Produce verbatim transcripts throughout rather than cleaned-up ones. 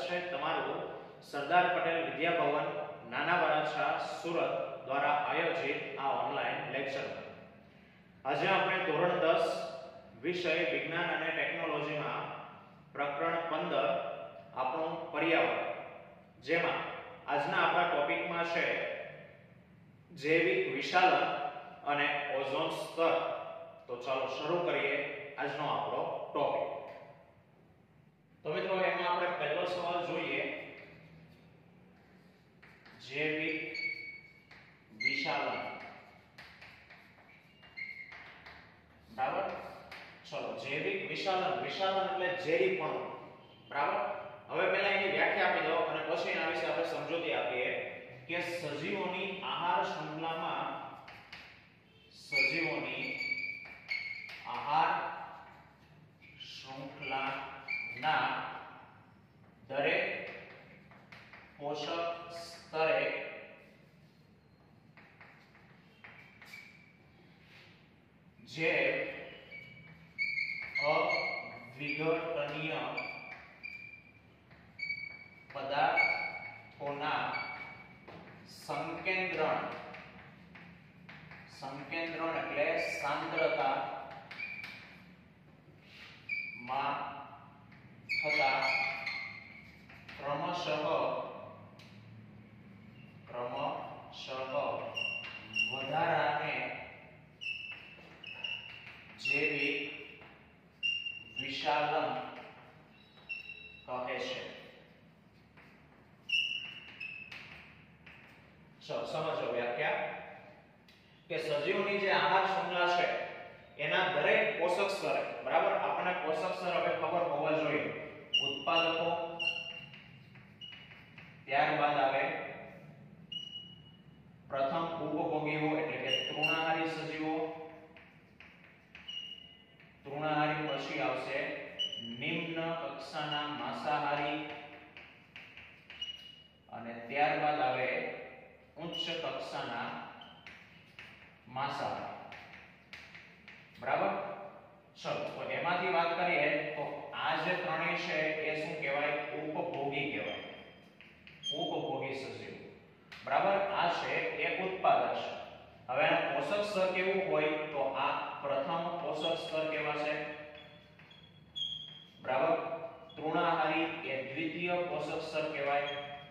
છે તમારું સરદાર પટેલ વિદ્યાભવન નાના વરાછા સુરત દ્વારા આયોજિત આ ઓનલાઈન લેક્ચરમાં. આજે આપણે ધોરણ દસ વિષય વિજ્ઞાન અને ટેકનોલોજીમાં પ્રકરણ પંદર આપણું પર્યાવરણ, જેમાં આજના આપણા ટોપિકમાં છે જૈવિક વિશાલન અને ઓઝોન સ્તર. તો ચાલો શરૂ કરીએ આજનો આપણો ટોપિક. તો મિત્રો એમાં આપણે પહેલો સવાલ જોઈએ, જૈવિક વિશાલન. બરાબર, ચલો જૈવિક વિશાલન. વિશાલન એટલે ઝેરીપણું. બરાબર, હવે પહેલા એની વ્યાખ્યા આપી દો અને પછી એના વિશે આપણે સમજૂતી આપીએ કે સજીવોની આહાર શૃંખલામાં સજીવોની આહાર શૃંખલાના દરેક પોષક સ્તરે જે અવિઘટનીય પદાર્થોના સંકેન્દ્રણ સંકેન્દ્રણ એટલે સાંદ્રતા માં થતા ક્રમશઃ ક્રમશઃ વધારાને જૈવિક વિશાલન કહે છે. ચલો સમજો વ્યાખ્યા કે સજીવોની જે આહાર શૃંખલા છે એના દરેક પોષક સ્તરે, બરાબર, આપણને પોષક સ્તર હવે ખબર હોવા જોઈએ. ઉત્પાદકો, ત્યારબાદ આવે પ્રથમ ઉપભોગીઓ એટલે કે તૃણાહારી સજીવો, તૃણાહારી પછી આવશે નિમ્ન કક્ષાના માંસાહારી અને ત્યારબાદ આવે ઉચ્ચ કક્ષાના માંસાહારી. બરાબર, ચલો તો એમાંથી વાત કરીએ તો આ જે ત્રણેય છે એ શું કહેવાય? ઉપભોગી કહેવાય. ઉપભોગી સજીવ. બરાબર, આ છે એ ઉત્પાદક છે. હવે આ પોષક સ્તર કેવું હોય તો આ પ્રથમ પોષક સ્તર કેવા છે? બરાબર, તૃણાહારી એ દ્વિતીય પોષક સ્તર કહેવાય.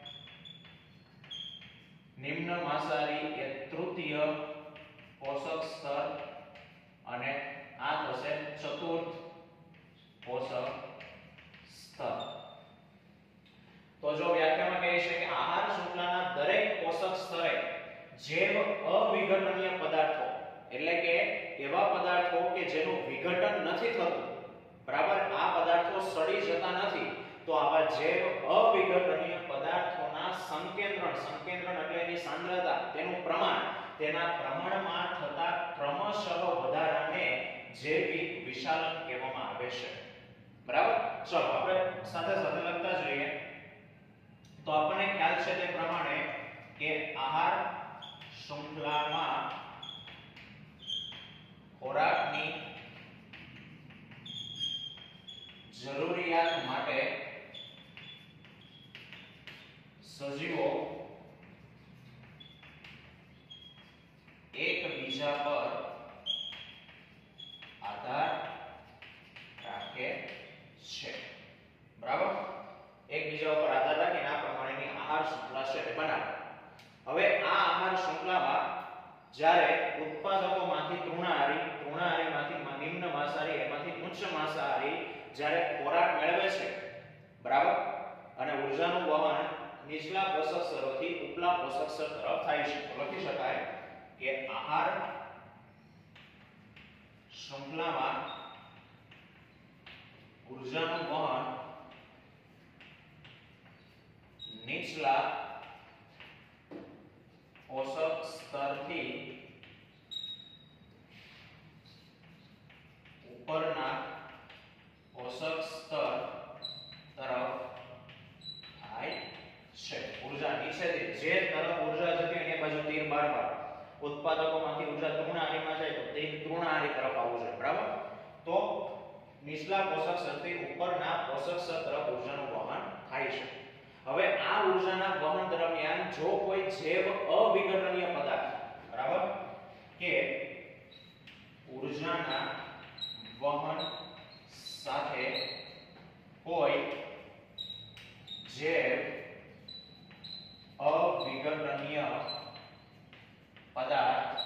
નિમ્ન માંસાહારી એ તૃતીય પોષક સ્તર અને આ થશે ચતુર્થ પોષક સ્તર. તો જો વ્યાખ્યામાં કહે છે કે આહાર શૃંખલાના દરેક પોષક સ્તરે જૈવ અવિઘટનીય પદાર્થો એટલે કે એવા પદાર્થો કે જેનું વિઘટન નથી થતું, બરાબર, આ પદાર્થો સડી જતા નથી, તો આવા જૈવ અવિઘટનીય પદાર્થોના સંકેન્દ્રણ સંકેન્દ્રણ એટલે એની સાંદ્રતા, તેનું પ્રમાણ, તેના પ્રમાણમાં થતા ક્રમશઃ વધારાને જૈવિક વિશાલન કહેવામાં આવે છે. બરાબર, ચલો આપણે સાથે સાથે લખતા જઈએ તો આપણને ખ્યાલ છે તે પ્રમાણે કે આહાર શૃંખલામાં ખોરાકની જરૂરિયાત માટે સજીવો એકબીજા પર આધાર રાખે છે. બરાબર, એકબીજા પર આધાર રાખીને આ પ્રમાણેની આહાર શૃંખલા છે તે બનાવે. હવે આ આહાર શૃંખલામાં જ્યારે ઉત્પાદકોમાંથી તૃણાહારી, તૃણાહારીમાંથી નિમ્ન માંસાહારી, એમાંથી ઉચ્ચ માંસાહારી જ્યારે ખોરાક મેળવે છે, બરાબર, અને ઊર્જાનું વહન નીચલા પોષક સ્તરોથી ઉપલા પોષક સ્તર તરફ થાય છે. તો લખી શકાય કે આહાર શૃંખલામાં ઊર્જાનું વહન નીચલા પોષક સ્તરથી ઉપરના પોષક સ્તર તરફ થાય છે. ઊર્જા નીચેથી જે તરફ ઊર્જા જતી હોય એ બાજુ તીર બાર બાર ઉત્પાદકોમાંથી ઊર્જા તૃણાહારીમાં જાય તો તે તૃણાહારી તરફ આવવું જોઈએ. બરાબર, તો નીચલા પોષક સ્તરથી ઉપરના પોષક સ્તર તરફ ઊર્જાનું વહન થાય છે. ઉર્જાના વહન દરમિયાન જો કોઈ જૈવ અવિઘટનીય પદાર્થ, બરાબર, કે ઉર્જાના વહન સાથે કોઈ જૈવ અવિઘટનીય પદાર્થ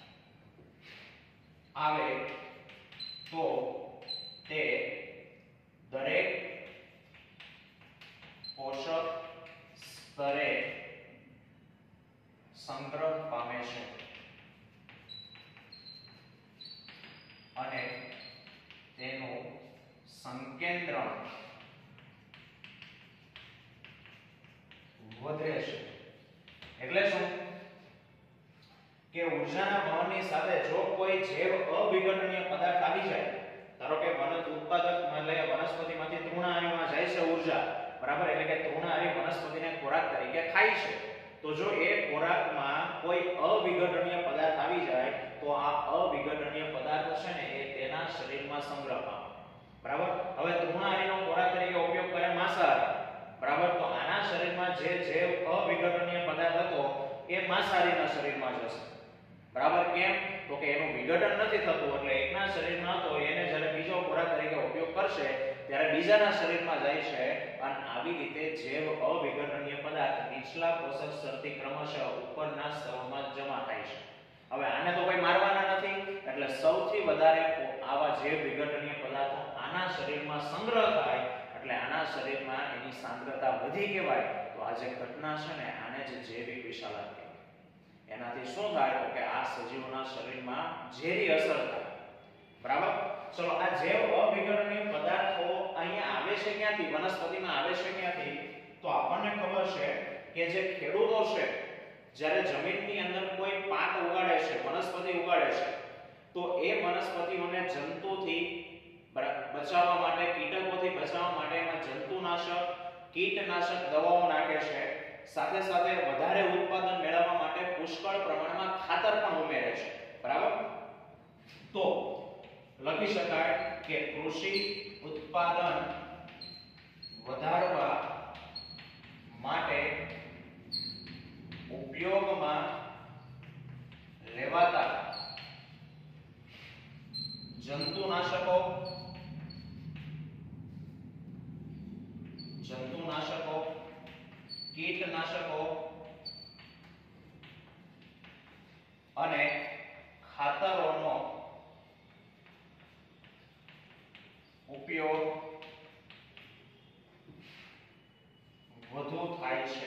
આવે તો તે દરેક પોષક સ્તરે સંગ્રહ પામે છે અને તેનું સંકેન્દ્રણ વધે છે. એટલે શું કે ઉર્જાના વહનની સાથે જો કોઈ જૈવ અવિઘટનીય પદાર્થ આવી જાય, ધારો કે વનસ્પતિ ઉત્પાદક એટલે વનસ્પતિમાંથી તૃણાહારીમાં જાય છે ઉર્જા, બરાબર, એટલે કે તૃણાહારી વનસ્પતિને ખોરાક તરીકે ખાય છે, તો જો એ ખોરાકમાં કોઈ અવિઘટનીય પદાર્થ આવી જાય તો આ અવિઘટનીય પદાર્થ છે ને એ તેના શરીરમાં સંગ્રહ પામે, બરાબર. હવે તૃણાહારીનો ખોરાક તરીકે ઉપયોગ કરે માંસાહારી, બરાબર, તો આના શરીરમાં જે જૈવ અવિઘટનીય પદાર્થ હતો એ માંસાહારીના શરીરમાં જશે, બરાબર. કેમ? તો કે એનું વિઘટન નથી થતું, એટલે એકના શરીરમાં તો એને જ્યારે બીજો ખોરાક તરીકે ઉપયોગ કરશે ત્યારે બીજાના શરીરમાં જાય છે અને આવી રીતે જૈવ અવિઘટનીય પદાર્થ નીચલા પોષક સ્તરથી ક્રમશઃ ઉપરના સ્તરોમાં જમા થાય છે. હવે આને તો કોઈ મારવાના નથી, એટલે સૌથી વધારે આવા જૈવ વિઘટનીય પદાર્થો આના શરીરમાં સંગ્રહ થાય, એટલે આના શરીરમાં એની સાંદ્રતા વધી કહેવાય. તો આ જે ઘટના છે ને આને જ જૈવિક વિષાલન કહેવાય. એનાથી શું થાય તો કે આ સજીવોના શરીરમાં ઝેરી અસર થાય, બરાબર. ચલો, આ જૈવ અવિઘટનીય પદાર્થો અહીંયા આવે છે ક્યાંથી? વનસ્પતિમાં આવે છે ક્યાંથી? તો આપણને ખબર છે કે જે ખેડૂતો છે જ્યારે જમીનની અંદર કોઈ પાક ઉગાડે છે, વનસ્પતિ ઉગાડે છે, તો એ વનસ્પતિઓને જંતુથી બચાવવા માટે, કીટકોથી બચાવવા માટે એમાં જંતુનાશક, કીટનાશક દવાઓ નાખે છે. સાથે સાથે વધારે ઉત્પાદન મેળવવા માટે પુષ્કળ પ્રમાણમાં ખાતર પણ ઉમેરે છે, બરાબર. તો લખી શકાય કે કૃષિ ઉત્પાદન વધારવા માટે ઉપયોગમાં લેવાતા જંતુનાશકો જંતુનાશકો કીટનાશકો અને ખાતરોનો ઉપયોગ વધુ થાય છે.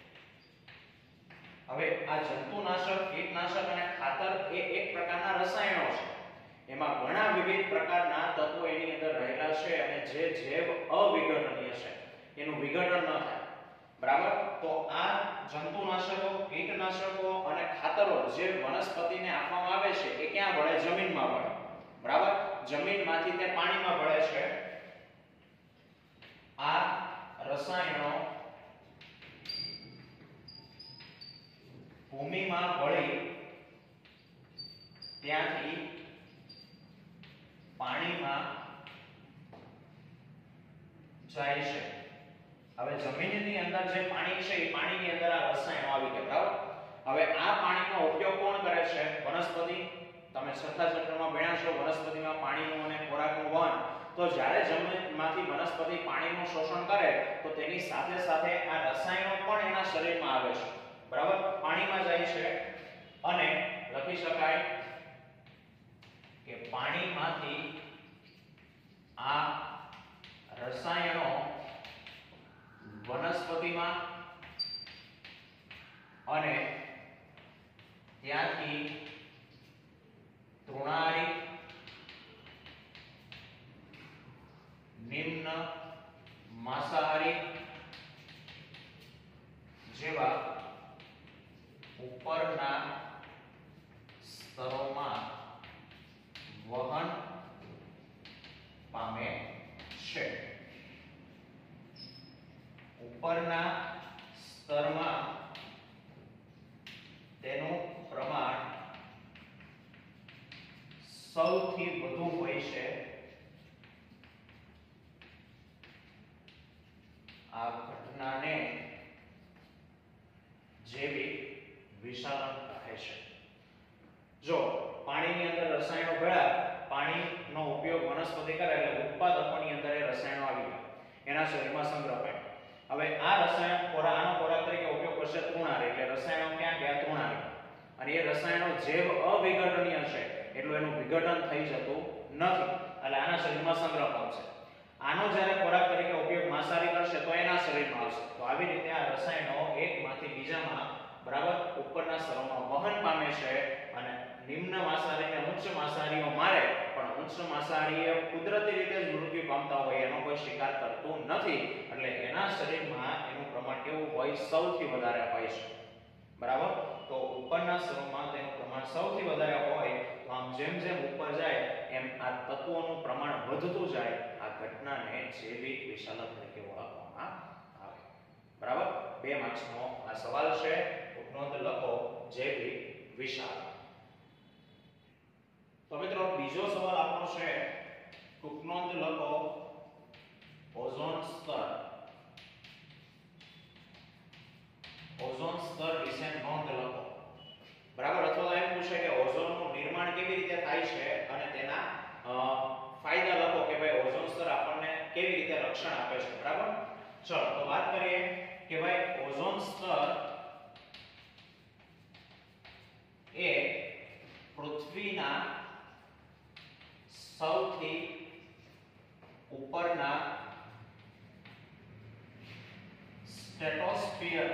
હવે આ જંતુનાશક, કીટનાશક અને ખાતર એ એક પ્રકારના રસાયણો છે. એમાં ઘણા વિવિધ પ્રકારના તત્વો એની અંદર રહેલા છે અને જે જૈવ અવિઘટનીય છે એનું વિઘટન ન થાય, બરાબર. તો આ જંતુનાશકો, કીટનાશકો અને ખાતરો જે વનસ્પતિને આપવામાં આવે છે એ ક્યાં ભળે? જમીનમાં ભળે, બરાબર. જમીનમાંથી તે પાણીમાં ભળે છે. આ રસાયણો ભૂમિમાં ભળી ત્યાંથી પાણીમાં જાય છે. હવે જમીનની અંદર જે પાણી છે એ પાણીની અંદર આ રસાયણો આવી ગયા, બરાબર. હવે આ પાણીનો ઉપયોગ કોણ કરે છે? વનસ્પતિ. તમે છઠ્ઠા ચેપ્ટરમાં ભણ્યા છો વનસ્પતિમાં પાણીનું અને ખોરાકનું વહન. તો જ્યારે જમીનમાંથી વનસ્પતિ પાણીનું શોષણ કરે તો તેની સાથે સાથે આ રસાયણો પણ એના શરીરમાં આવે છે, બરાબર. પાણીમાં જાય છે અને લખી શકાય કે પાણીમાંથી આ રસાયણો વનસ્પતિમાં અને ત્યાંથી તૃણાહારી, નિમ્ન માંસાહારી જેવા ઉપરના સ્તરોમાં વહન પામે છે. ઉપરના સ્તરમાં તેનું પ્રમાણ સૌથી વધુ હોય છે. આ ઘટનાને જૈવિક વિશાલન કહે છે. જો પાણીની અંદર રસાયણો ભેળા, પાણીનો ઉપયોગ વનસ્પતિ કરે એટલે ઉત્પાદકોની અંદર એ રસાયણો આવી ગયા, એના શરીરમાં સંગ્રહ પામ્યા. હવે આ રસાયણ ખોરાક આનો ખોરાક તરીકે ઉપયોગ કરશે તૃણાહાર, એટલે રસાયણો ક્યાં ગયા? તૃણાહાર. અને એ રસાયણો જૈવ અવિઘટનીય છે, એટલું એનું વિઘટન થઈ જતું નથી, એટલે આના શરીરમાં સંગ્રહ પામશે. આનો જ્યારે ખોરાક તરીકે ઉપયોગ માંસાહારી કરશે તો એના શરીરમાં આવશે. તો આવી રીતે આ રસાયણો એકમાંથી બીજામાં બરાબર ઉપરના સ્તરોમાં વહન પામે છે અને નિમ્ન માંસાહારીને ઉચ્ચ માંસાહારીઓ મારે, પણ ઉચ્ચ માંસાહારીએ કુદરતી રીતે જ મૃત્યુ પામતા હોય, એનો કોઈ શિકાર કરતું નથી, એટલે એના શરીરમાં એનું પ્રમાણ કેવું હોય? સૌથી વધારે હોય છે. બરાબર. તો ઉપરના સ્તરોમાં તેનું પ્રમાણ સૌથી વધારે હોય. તો આમ જેમ જેમ ઉપર જાય એમ આ તત્વોનું પ્રમાણ વધતું જાય. આ ઘટનાને જૈવિક વિશાલન તરીકે ઓળખવામાં આવે. બરાબર. બે માર્ક્સનો આ સવાલ છે. નોંધ લખો જૈવિક વિશાલન. તો મિત્રો બીજો સવાલ આપણો છે, ટૂંક નોંધ લખો ઓઝોન સ્તર. ઓઝોન સ્તર વિશે નોંધ લખો. બરાબર. અથવા તો એમ પૂછે કે ઓઝોનનું નિર્માણ કેવી રીતે થાય છે અને તેના ફાયદા લખો કે ભાઈ ઓઝોન સ્તર આપણને કેવી રીતે રક્ષણ આપે છે. બરાબર. ચલો તો વાત કરીએ કે ભાઈ ઓઝોન સ્તર એ પૃથ્વીના સૌથી ઉપરના સ્ટ્રેટોસ્ફિયર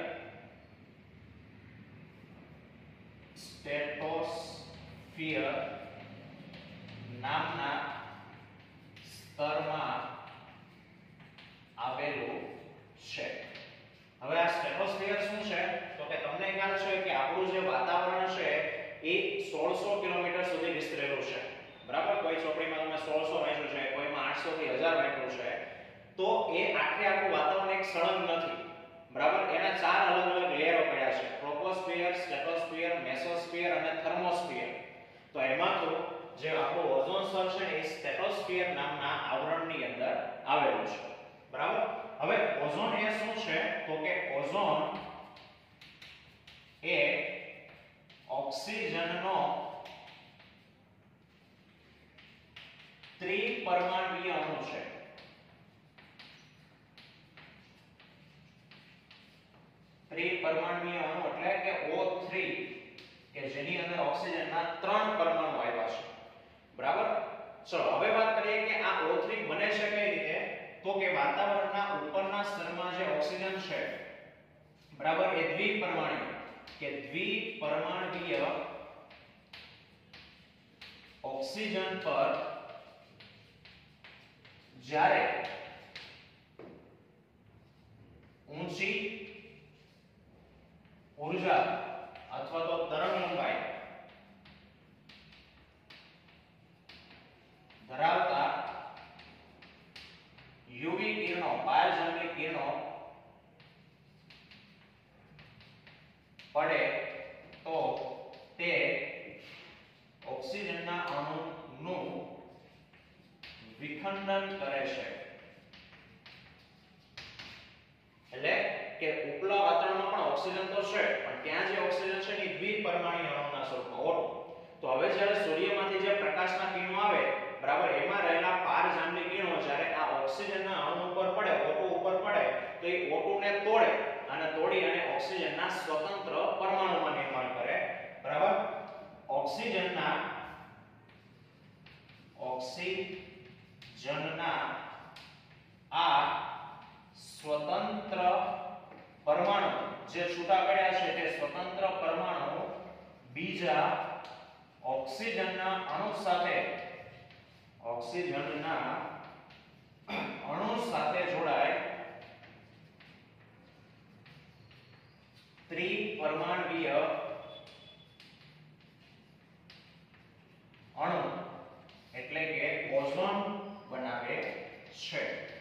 સ્ટ્રેટોસ્ફિયર નામના સ્તરમાં આવેલું છે. હવે આ સ્ટ્રેટોસ્ફિયર શું છે? તો કે તમને ખ્યાલ છે કે આપણું જે વાતાવરણ છે એ સોળસો કિલોમીટર સુધી વિસ્તરેલું છે. બરાબર. કોઈ ચોપડીમાં તમે સોળસો વાંચ્યું છે, કોઈમાં આઠસો થી હજાર વાંચ્યું છે. તો એ આખે આખું વાતાવરણ એક સળંગ નથી. બરાબર. એના ચાર અલગ અલગ લેયરો પડ્યા છે: ટ્રોપોસ્ફિયર, સ્ટ્રેટોસ્ફિયર, મેસોસ્ફિયર અને થર્મોસ્ફિયર. તો એમાંથી જે આપણું ઓઝોન સ્તર છે એ સ્ટ્રેટોસ્ફિયર નામના આવરણની અંદર આવેલું છે. બરાબર. હવે ઓઝોન એ શું છે? તો કે ઓઝોન એ ઓક્સિજનનો ત્રિપરમાણુય અણુ છે. ત્રિપરમાણુય અણુ એટલે કે O થ્રી, કે જેની અંદર ઓક્સિજનના ત્રણ પરમાણુ આવ્યા છે. બરાબર. ચલો હવે વાત કરીએ કે આ O થ્રી બને છે કઈ રીતે? તો કે વાતાવરણના ઉપરના સ્તરમાં જે ઓક્સિજન છે, બરાબર, એ દ્વિપરમાણુય કે દ્વિપરમાણુય ઓક્સિજન પર જ્યારે ઊંચી ઊર્જા અથવા તો તરંગ લંબાઈ ધરાવતા યુવી કિરણો, પારજાંબલી કિરણો પડે તો તે ઓક્સિજનના અણુનું વિખંડન કરે છે. એટલે કે ઉપલા વાતાવરણમાં પણ ઓક્સિજન તો છે, પણ ત્યાં જે ઓક્સિજન છે એ દ્વિપરમાણુય અણુના સ્વરૂપમાં O ટુ. તો હવે જ્યારે સૂર્યમાંથી જે પ્રકાશના કિરણો આવે, બરાબર, એમાં રહેલા પારજાંબલી કિરણો જ્યારે આ ઓક્સિજનના અણુ ઉપર પડે, O ટુ ઉપર પડે, તો એ O ટુ ને તોડે અને તોડી અને ઓક્સિજનના સ્વતંત્ર પરમાણુમાં નિર્માણ કરે. બરાબર. ઓક્સિજનના ઓક્સિજનના આ સ્વતંત્ર પરમાણુ જે છૂટા પડ્યા છે તે સ્વતંત્ર પરમાણુ બીજા ઓક્સિજનના અણુ સાથે ઓક્સિજનના અણુ સાથે જોડાય ત્રિપરમાણુય અણુ એટલે કે ઓઝોન બનાવે છે.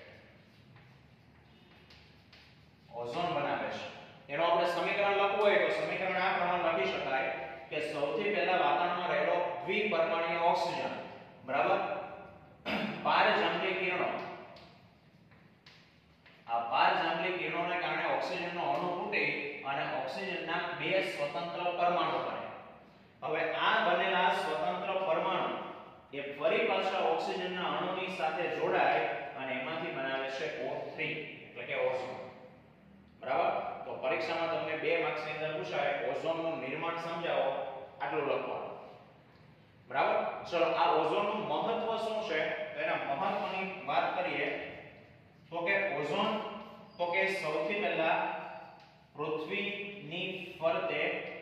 ઓઝોન બનાવે છે. એનો આપણે સમીકરણ લખવું હોય તો સમીકરણ આ પ્રમાણે લખી શકાય કે સૌથી પહેલા વાતાવરણમાં રહેલો દ્વિપરમાણુય ઓક્સિજન, બરાબર, પારજાંબલી કિરણો, આ પારજાંબલી કિરણોને કારણે ઓક્સિજનનો અણુ તૂટી અને ઓક્સિજનના બે સ્વતંત્ર પરમાણુ બને. હવે આ બનેલા સ્વતંત્ર પરમાણુ એ ફરી પાછા ઓક્સિજનના અણુની સાથે જોડાય અને એમાંથી બનાવે છે O ત્રણ એટલે કે ઓઝોન. બરાબર? તો પરીક્ષામાં તમને બે માર્ક્સ ની અંદર પૂછાય ઓઝોનનું નિર્માણ સમજાવો, આટલું લખવાનું. બરાબર? ચલો આ ઓઝોનનું મહત્વ શું છે તો એના મહત્વની વાત કરીએ તો કે ઓઝોન તો કે સૌથી પહેલા પૃથ્વીની ફરતે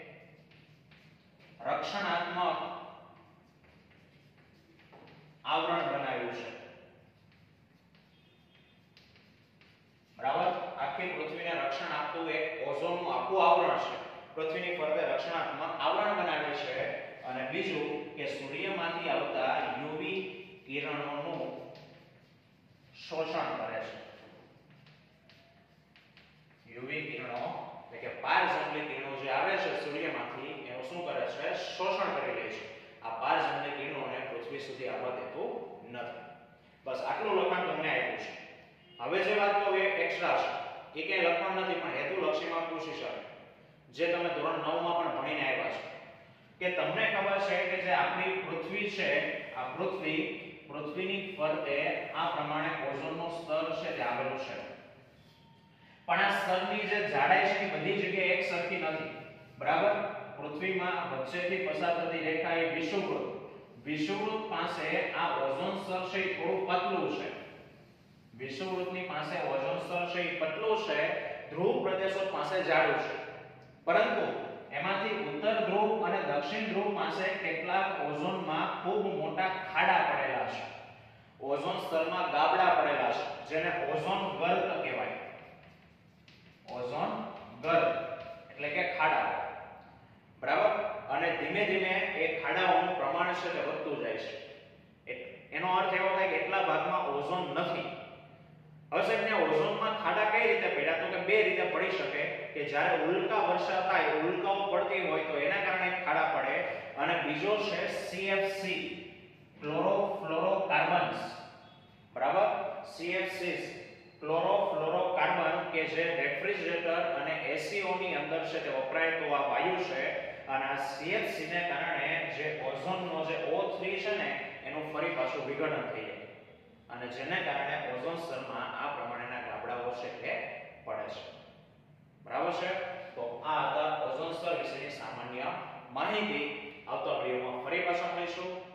રક્ષણાત્મક આવરણ બનાવ્યું છે. બરાબર? આખી પૃથ્વીને રક્ષણ આપતું એક ઓઝોનનું આખું આવરણ છે. પૃથ્વીની ફરતે રક્ષણાત્મક આવરણ બનાવે છે. અને બીજું કે સૂર્યમાંથી આવતા યુવી કિરણોનું શોષણ કરે છે. યુવી કિરણો એટલે કે પારજન્મલી કિરણો જે આવે છે સૂર્યમાંથી એનું શું કરે છે? શોષણ કરી લે છે. આ પારજન્મલી કિરણોને પૃથ્વી સુધી આવવા દેતું નથી. બસ આટલું લખાણ તમને આપ્યું છે. હવે જે વાત કહું એ એક્સ્ટ્રા છે, એ ક્યાંય લખવાનું નથી પણ હેતુ લક્ષીમાં પૂછી શકે, જે તમે ધોરણ નવ માં પણ ભણીને આવ્યા છો કે તમને ખબર છે કે જે આપણી પૃથ્વી છે આ પૃથ્વી પૃથ્વીની ફરતે આ પ્રમાણે ઓઝોનનું સ્તર છે તે આવેલું છે. પણ આ સ્તરની જે જાડાઈ છે એ બધી જગ્યાએ એક સરખી નથી. બરાબર? પૃથ્વીમાં વચ્ચેથી પસાર થતી રેખા એ વિષુવવૃત્ત વિષુવવૃત્ત પાસે આ ઓઝોન સ્તર છે એ થોડું પતલું છે. વિષુવવૃત્તની પાસે ઓઝોન સ્તર છે એ પતલું છે, ધ્રુવ પ્રદેશો પાસે જાડું છે. પરંતુ એમાંથી ઉત્તર ધ્રુવ અને દક્ષિણ ધ્રુવ પાસે કેટલાક ઓઝોનમાં ખૂબ મોટા ખાડા પડેલા છે. ઓઝોન સ્તરમાં ગાબડા પડેલા છે જેને ઓઝોન ગર્ત કહેવાય. ઓઝોન ગર્ત એટલે કે ખાડા. બરાબર? અને ધીમે ધીમે એ ખાડાઓનું પ્રમાણ છે તે વધતું જાય છે. એનો અર્થ એવો થાય કે એટલા ભાગમાં ઓઝોન નથી. હવે સાહેબ ને ઓઝોનમાં ખાડા કઈ રીતે પડ્યા તો કે બે રીતે પડી શકે કે જ્યારે ઉલ્કા વર્ષા થાય ઉલ્કાઓ પડતી હોય તો એના કારણે ખાડા પડે, અને બીજો છે સી એફ સી ક્લોરોફ્લોરોકાર્બન્સ. બરાબર? સી એફ સી ક્લોરોફ્લોરોકાર્બન કે જે રેફ્રિજરેટર અને એસીઓ ની અંદર છે તે વપરાય તો આ વાયુ છે, અને આ સી એફ સી ને કારણે જે ઓઝોનનો જે O ત્રણ છે ને એનું ફરી પાછું વિઘટન થઈ જાય અને જેને કારણે ઓઝોન સ્તરમાં આ પ્રમાણેના ગાબડાઓ છે તે પડે છે. બરાબર છે? તો આ હતા ઓઝોન સ્તર વિશેની સામાન્ય માહિતી. આવતા વિડિયોમાં ફરી પાછા મળીશું.